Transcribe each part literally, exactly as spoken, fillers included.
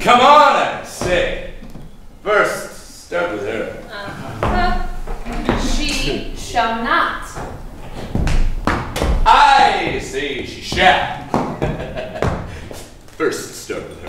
Come on, I say. First, start with her. Uh, she shall not. I say she shall. First, start with her.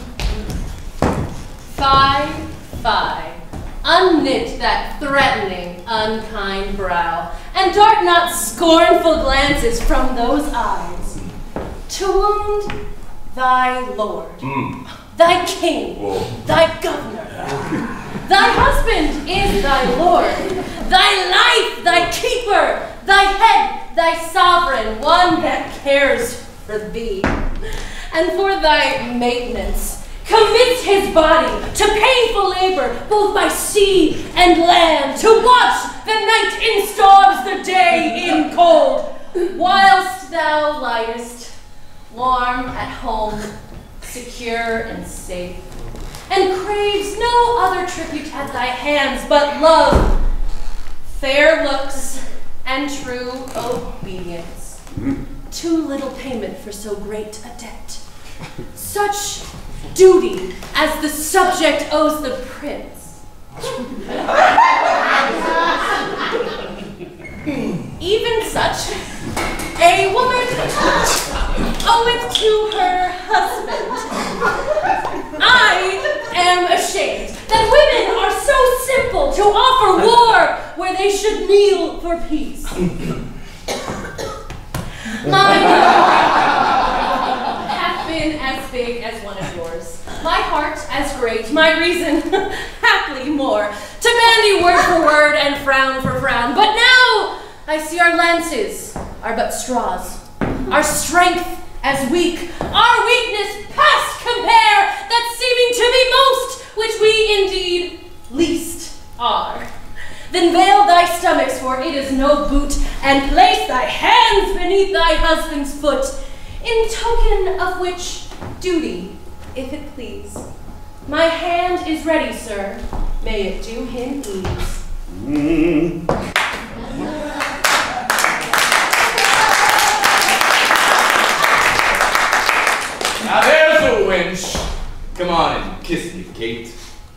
Fie, fie. Unknit that threatening, unkind brow, and dart not scornful glances from those eyes, to wound thy lord, Mm. thy king, Whoa. thy governor. Thy husband is thy lord, thy life, thy keeper, thy head, thy sovereign, one that cares for thee, and for thy maintenance commits his body to painful labor, both by sea and land, to watch the night in storms, the day in cold, whilst thou liest, warm at home, secure and safe, and craves no other tribute at thy hands but love, fair looks, and true obedience. Too little payment for so great a debt. Such duty as the subject owes the prince. Even such a woman oweth to her husband. I am ashamed that women are so simple to offer war where they should kneel for peace. Mine hath been as big as one of yours, my heart as great, my reason haply more, to bandy word for word and frown for frown. But now I see our lances are but straws, our strength as weak, our weakness past compare, that seeming to be most, which we indeed least are. Then veil thy stomachs, for it is no boot, and place thy hands beneath thy husband's foot, in token of which duty, if it please. My hand is ready, sir. May it do him ease. Mm. Now there's a wench. Come on and kiss me, Kate.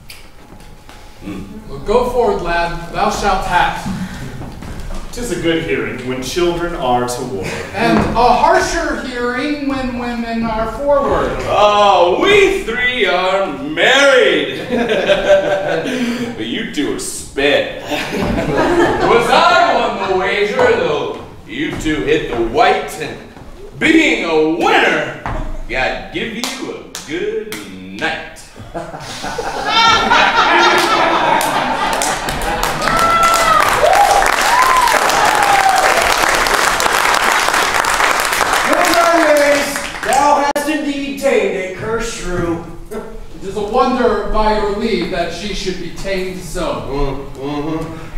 Mm. Well, go forward, lad. Thou shalt have. 'Tis a good hearing when children are toward. And a harsher hearing when women are forward. Oh, we three are married. But you two are sped. Was I won the wager, though you two hit the white, and being a winner, God give you a good night. Thou hast indeed tamed a cursed shrew. It is a wonder, by your leave, that she should be tamed so. Mm, mm-hmm.